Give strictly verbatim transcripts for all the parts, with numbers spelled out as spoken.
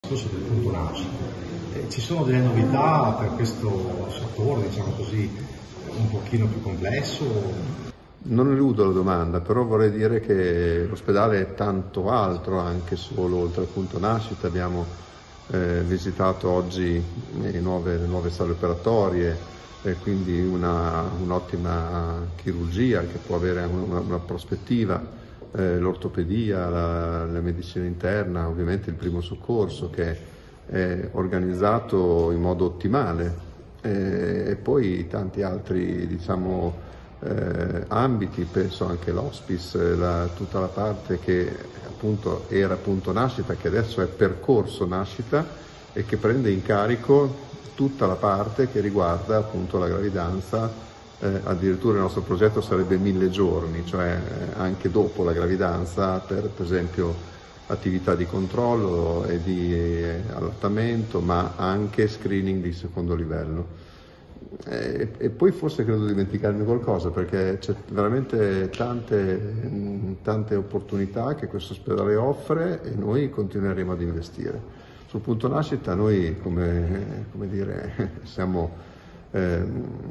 discorso del punto nascita. Eh, ci sono delle novità per questo settore, diciamo così, un pochino più complesso? Non eludo la domanda, però vorrei dire che l'ospedale è tanto altro anche solo oltre al punto nascita. Abbiamo eh, visitato oggi le nuove, le nuove sale operatorie, eh, quindi una, un'ottima chirurgia che può avere una, una prospettiva, eh, l'ortopedia, la, la medicina interna, ovviamente il primo soccorso che è organizzato in modo ottimale, eh, e poi tanti altri, diciamo, Eh, ambiti, penso anche l'hospice, la, tutta la parte che appunto era punto nascita, che adesso è percorso nascita e che prende in carico tutta la parte che riguarda appunto la gravidanza. Eh, addirittura il nostro progetto sarebbe mille giorni, cioè eh, anche dopo la gravidanza, per, per esempio attività di controllo e di eh, allattamento, ma anche screening di secondo livello. E, e poi forse credo di dimenticarmi qualcosa, perché c'è veramente tante, tante opportunità che questo ospedale offre e noi continueremo ad investire. Sul punto nascita noi, come, come dire, siamo eh,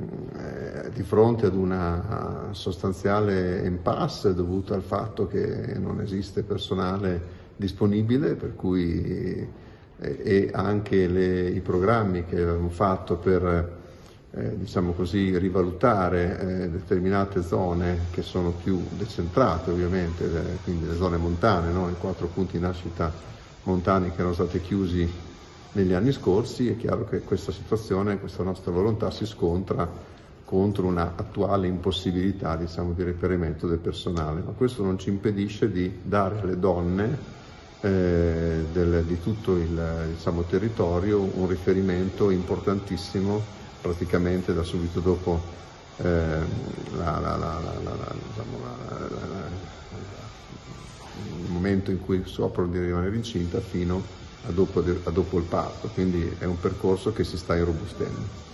di fronte ad una sostanziale impasse dovuta al fatto che non esiste personale disponibile, per cui eh, e anche le, i programmi che abbiamo fatto per Eh, diciamo così, rivalutare eh, determinate zone che sono più decentrate, ovviamente, eh, quindi le zone montane, no? I quattro punti nascita montani che erano stati chiusi negli anni scorsi. È chiaro che questa situazione, questa nostra volontà si scontra contro una attuale impossibilità, diciamo, di reperimento del personale, ma questo non ci impedisce di dare alle donne eh, del, di tutto il, diciamo, territorio un riferimento importantissimo, praticamente da subito dopo eh, la, la, la, diciamo, il momento in cui scoprono di rimanere incinta fino a dopo, a dopo il parto, quindi è un percorso che si sta irrobustendo.